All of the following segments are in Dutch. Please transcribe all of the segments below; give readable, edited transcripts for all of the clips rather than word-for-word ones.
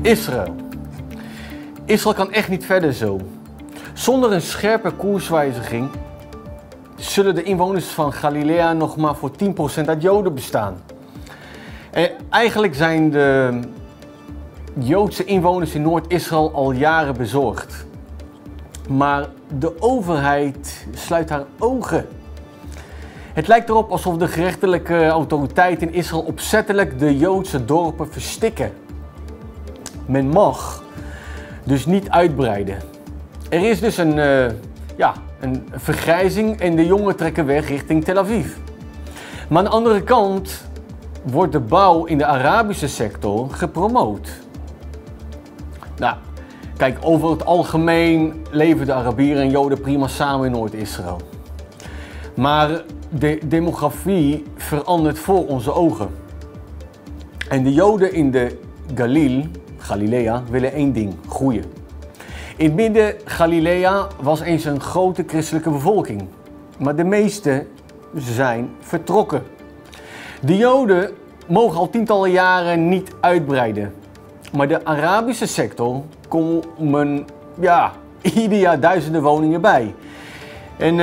Israël. Israël kan echt niet verder zo. Zonder een scherpe koerswijziging zullen de inwoners van Galilea nog maar voor 10% uit Joden bestaan. En eigenlijk zijn de Joodse inwoners in Noord-Israël al jaren bezorgd. Maar de overheid sluit haar ogen. Het lijkt erop alsof de gerechtelijke autoriteiten in Israël opzettelijk de Joodse dorpen verstikken. Men mag dus niet uitbreiden. Er is dus een vergrijzing en de jongeren trekken weg richting Tel Aviv. Maar aan de andere kant wordt de bouw in de Arabische sector gepromoot. Nou, kijk, over het algemeen leven de Arabieren en Joden prima samen in Noord-Israël. Maar de demografie verandert voor onze ogen. En de Joden in de Galilea, willen één ding: groeien. In het midden Galilea was eens een grote christelijke bevolking. Maar de meeste zijn vertrokken. De Joden mogen al tientallen jaren niet uitbreiden. Maar de Arabische sector komen ieder jaar duizenden woningen bij. En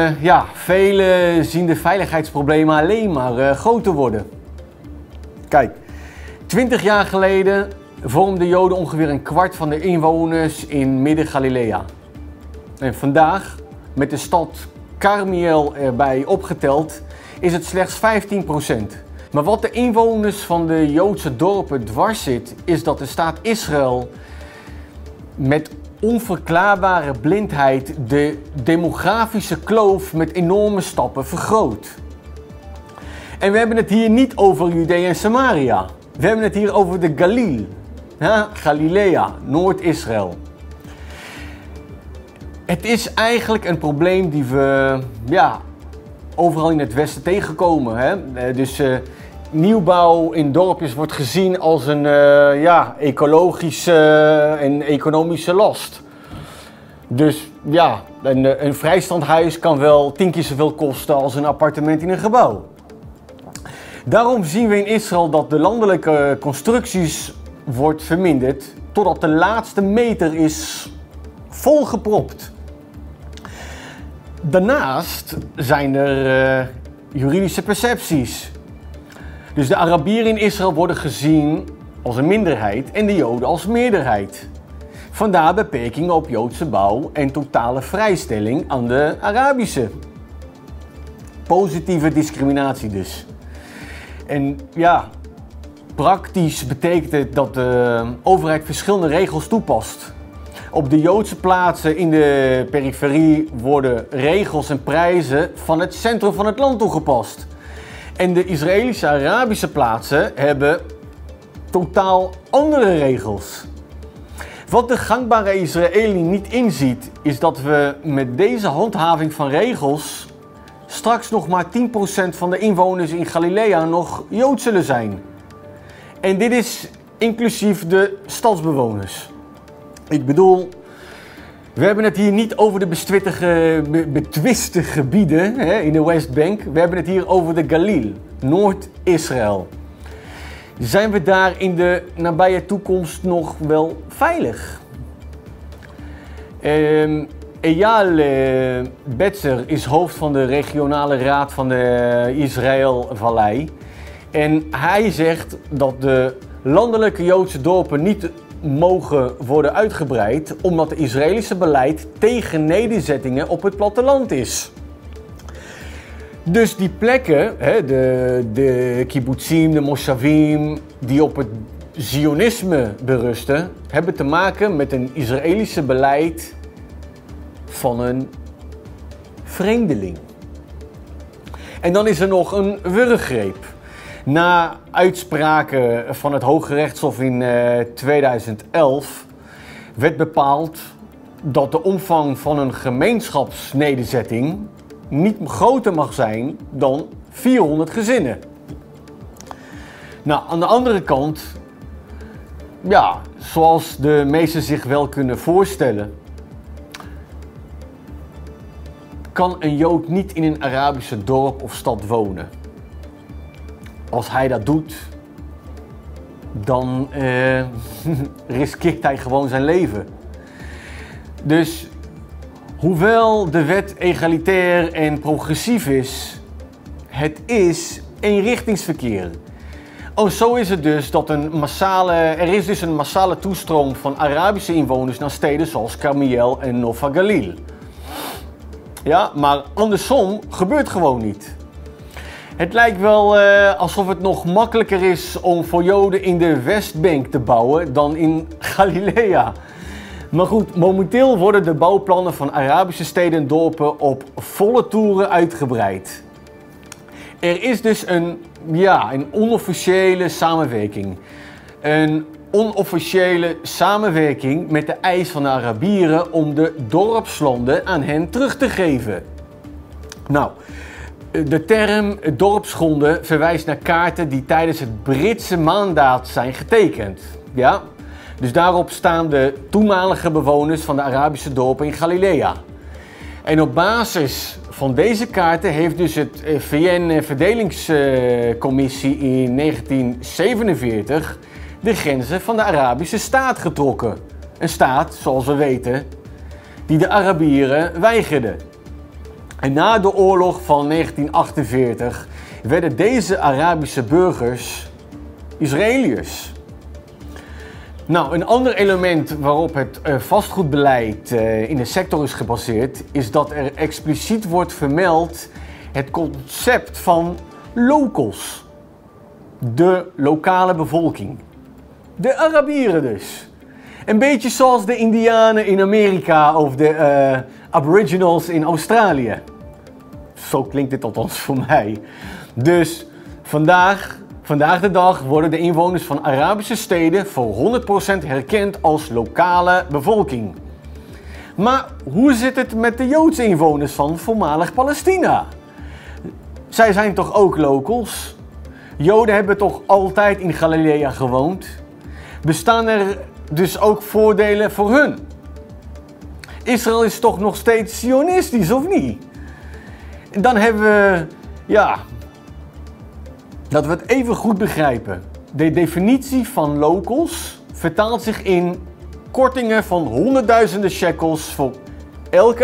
velen zien de veiligheidsproblemen alleen maar groter worden. Kijk, 20 jaar geleden vormden Joden ongeveer een kwart van de inwoners in Midden-Galilea. En vandaag, met de stad Karmiel erbij opgeteld, is het slechts 15%. Maar wat de inwoners van de Joodse dorpen dwars zit, is dat de staat Israël met onverklaarbare blindheid de demografische kloof met enorme stappen vergroot. En we hebben het hier niet over Judea en Samaria. We hebben het hier over de Galilea, Noord-Israël. Het is eigenlijk een probleem die we overal in het Westen tegenkomen. Hè? Dus nieuwbouw in dorpjes wordt gezien als een ecologische en economische last. Dus een vrijstandhuis kan wel 10 keer zoveel kosten als een appartement in een gebouw. Daarom zien we in Israël dat de landelijke constructies wordt verminderd totdat de laatste meter is volgepropt. Daarnaast zijn er juridische percepties. Dus de Arabieren in Israël worden gezien als een minderheid en de Joden als meerderheid. Vandaar beperkingen op Joodse bouw en totale vrijstelling aan de Arabische. Positieve discriminatie dus. En praktisch betekent het dat de overheid verschillende regels toepast. Op de Joodse plaatsen in de periferie worden regels en prijzen van het centrum van het land toegepast. En de Israëlische Arabische plaatsen hebben totaal andere regels. Wat de gangbare Israëli niet inziet, is dat we met deze handhaving van regels straks nog maar 10% van de inwoners in Galilea nog Jood zullen zijn. En dit is inclusief de stadsbewoners. Ik bedoel, we hebben het hier niet over de betwiste gebieden in de Westbank. We hebben het hier over de Galil, Noord-Israël. Zijn we daar in de nabije toekomst nog wel veilig? Eyal Betzer is hoofd van de regionale raad van de Israël-vallei. En hij zegt dat de landelijke Joodse dorpen niet mogen worden uitgebreid omdat het Israëlische beleid tegen nederzettingen op het platteland is. Dus die plekken, de kibbutzim, de moshavim, die op het zionisme berusten, hebben te maken met een Israëlische beleid van een vreemdeling. En dan is er nog een wurggreep. Na uitspraken van het Hoge Rechtshof in 2011 werd bepaald dat de omvang van een gemeenschapsnederzetting niet groter mag zijn dan 400 gezinnen. Nou, aan de andere kant, zoals de meesten zich wel kunnen voorstellen, kan een Jood niet in een Arabische dorp of stad wonen. Als hij dat doet, dan riskeert hij gewoon zijn leven. Dus hoewel de wet egalitair en progressief is, het is eenrichtingsverkeer. Oh, zo is het dus dat er is dus een massale toestroom van Arabische inwoners naar steden zoals Carmiel en Nova Galil. Ja, maar andersom gebeurt gewoon niet. Het lijkt wel alsof het nog makkelijker is om voor Joden in de Westbank te bouwen dan in Galilea. Maar goed, momenteel worden de bouwplannen van Arabische steden en dorpen op volle toeren uitgebreid. Er is dus een onofficiële samenwerking. Een onofficiële samenwerking met de eis van de Arabieren om de dorpslanden aan hen terug te geven. Nou, de term dorpsgronden verwijst naar kaarten die tijdens het Britse mandaat zijn getekend. Ja? Dus daarop staan de toenmalige bewoners van de Arabische dorpen in Galilea. En op basis van deze kaarten heeft dus het VN-verdelingscommissie in 1947 de grenzen van de Arabische staat getrokken. Een staat, zoals we weten, die de Arabieren weigerden. En na de oorlog van 1948 werden deze Arabische burgers Israëliërs. Nou, een ander element waarop het vastgoedbeleid in de sector is gebaseerd, is dat er expliciet wordt vermeld het concept van locals. De lokale bevolking. De Arabieren dus. Een beetje zoals de Indianen in Amerika of de Aboriginals in Australië. Zo klinkt dit althans voor mij. Dus vandaag de dag worden de inwoners van Arabische steden voor 100% herkend als lokale bevolking. Maar hoe zit het met de Joodse inwoners van voormalig Palestina? Zij zijn toch ook locals? Joden hebben toch altijd in Galilea gewoond? Bestaan er dus ook voordelen voor hun? Israël is toch nog steeds Zionistisch, of niet? Dan hebben we, dat we het even goed begrijpen. De definitie van locals vertaalt zich in kortingen van honderdduizenden shekels voor elke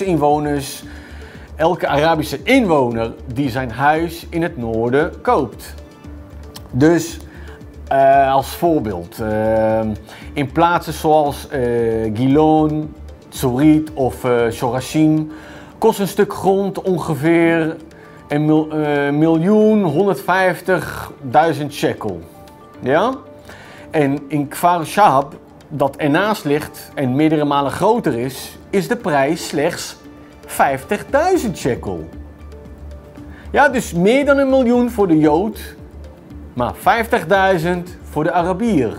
Arabische inwoner die zijn huis in het noorden koopt. Dus als voorbeeld, in plaatsen zoals Gilon, Tzurit of Shorashim kost een stuk grond ongeveer 1.150.000 shekel. Ja? En in Kfar Shahab, dat ernaast ligt en meerdere malen groter is de prijs slechts 50.000 shekel. Ja, dus meer dan 1 miljoen voor de Jood, maar 50.000 voor de Arabier.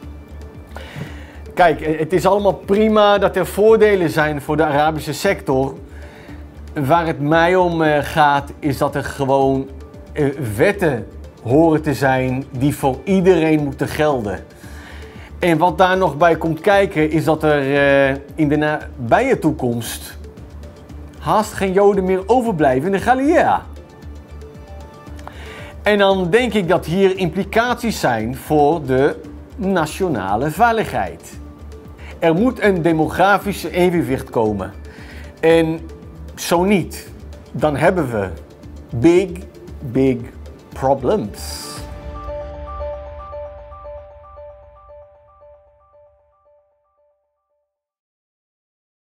Kijk, het is allemaal prima dat er voordelen zijn voor de Arabische sector. Waar het mij om gaat, is dat er gewoon wetten horen te zijn die voor iedereen moeten gelden. En wat daar nog bij komt kijken, is dat er in de nabije toekomst haast geen Joden meer overblijven in de Galilea. En dan denk ik dat hier implicaties zijn voor de nationale veiligheid. Er moet een demografisch evenwicht komen. En zo niet, dan hebben we big problems.